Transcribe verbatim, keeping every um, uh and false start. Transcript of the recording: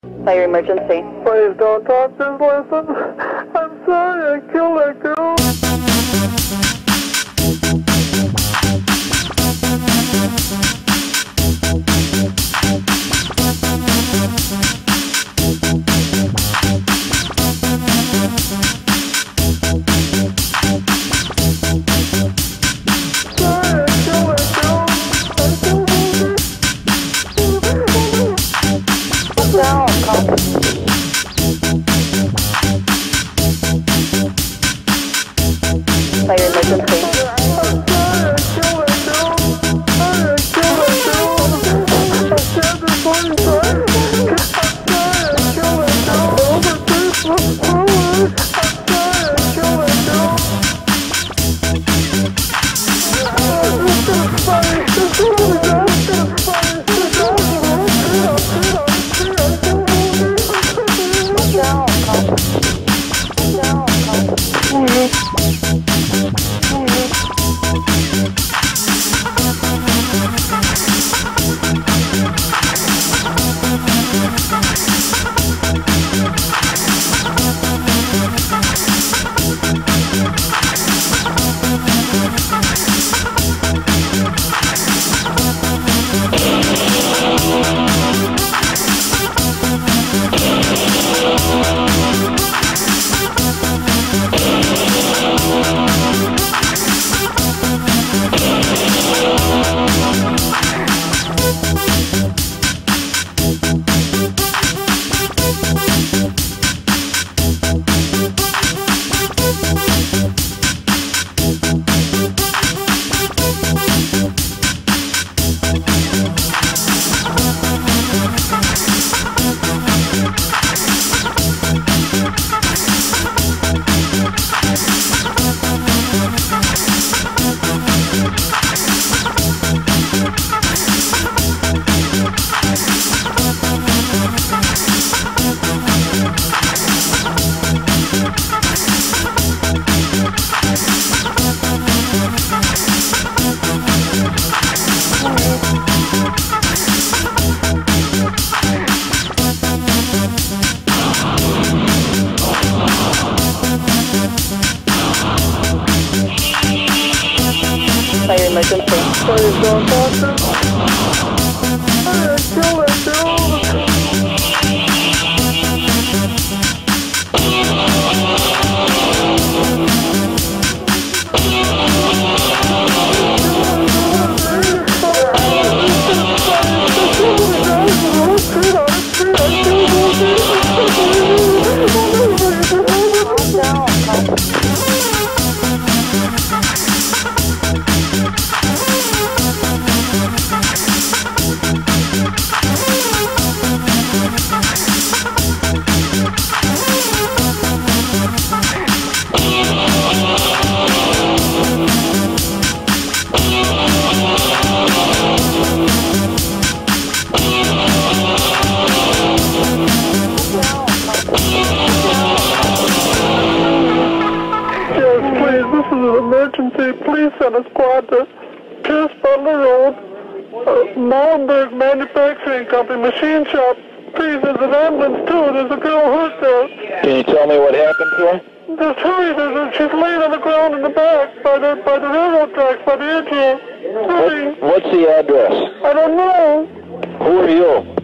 Fire emergency. Please don't talk, just listen. I'm sorry I killed that girl. Fire emergency. Fire emergency. Please don't talk to me. I killed that girl. This is an emergency. Please send a squad to Pierce Butler Road, uh, Molenberg Manufacturing Company, machine shop. Please, there's an ambulance too. There's a girl hurt there. Can you tell me what happened to her? Just hurry. There's a, she's laying on the ground in the back by the by the railroad tracks, by the edge here. Hurry. What, what's the address? I don't know. Who are you?